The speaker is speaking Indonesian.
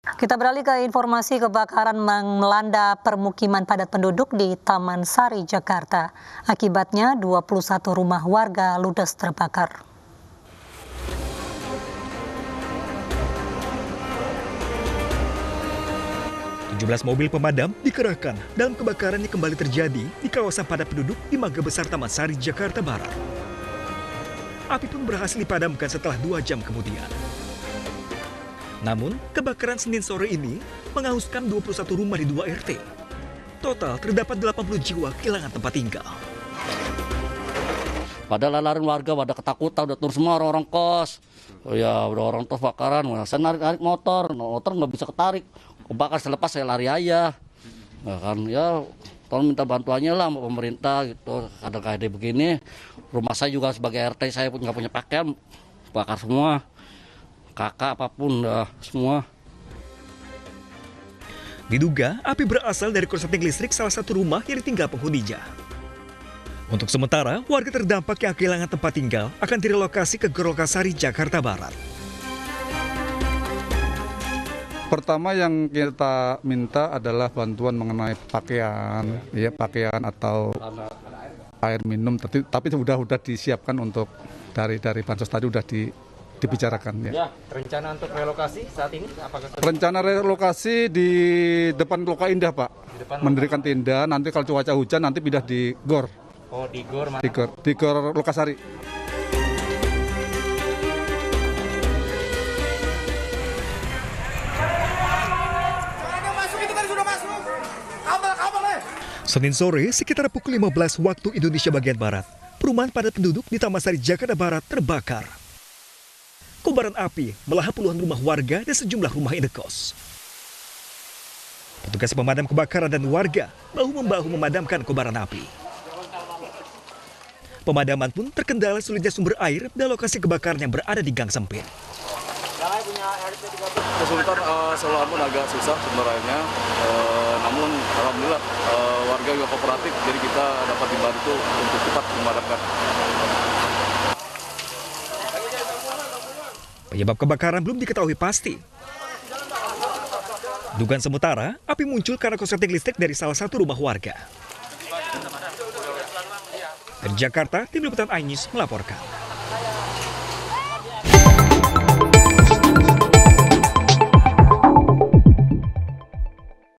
Kita beralih ke informasi kebakaran melanda permukiman padat penduduk di Taman Sari, Jakarta. Akibatnya 21 rumah warga ludes terbakar. Mobil pemadam dikerahkan dalam kebakaran yang kembali terjadi di kawasan padat penduduk di Mangga Besar Taman Sari, Jakarta Barat. Api pun berhasil dipadamkan setelah 2 jam kemudian. Namun, kebakaran Senin sore ini menghanguskan 21 rumah di 2 RT. Total terdapat 80 jiwa kehilangan tempat tinggal. Pada lalarin warga, pada ketakutan, udah turun semua orang-orang kos. Oh ya, udah orang tua bakaran. Saya narik motor nggak bisa ketarik. Kebakar selepas saya lari aja. Nah, kan ya, tolong minta bantuannya lah sama pemerintah gitu. Ada kayak begini, rumah saya juga sebagai RT saya nggak punya pakaian, bakar semua. Kakak apapun dah semua. Diduga api berasal dari korsleting listrik salah satu rumah yang ditinggal penghuninya. Untuk sementara, warga terdampak yang kehilangan tempat tinggal akan direlokasi ke Gor Lokasari, Jakarta Barat. Pertama yang kita minta adalah bantuan mengenai pakaian, ya pakaian atau air minum. Tapi sudah disiapkan untuk dari bansos tadi sudah dibicarakan. Ya. Rencana untuk relokasi saat ini apakah? Rencana relokasi di depan Loka Indah, Pak. Mendirikan tenda. Nanti kalau cuaca hujan nanti pindah di Gor. Oh, di Gor mana? Di Gor Lokasari. Senin sore, sekitar pukul 15 waktu Indonesia bagian Barat, perumahan padat penduduk di Taman Sari, Jakarta Barat terbakar. Kobaran api melahap puluhan rumah warga dan sejumlah rumah indekos. Petugas pemadam kebakaran dan warga bahu-membahu memadamkan kobaran api. Pemadaman pun terkendala sulitnya sumber air dan lokasi kebakaran yang berada di gang sempit. Kesulitan selalu agak susah sebenarnya, namun alhamdulillah warga juga kooperatif, jadi kita dapat dibantu untuk cepat memadamkan. Penyebab kebakaran belum diketahui pasti. Dugaan sementara, api muncul karena korsleting listrik dari salah satu rumah warga. Dari Jakarta, Tim Liputan iNews melaporkan.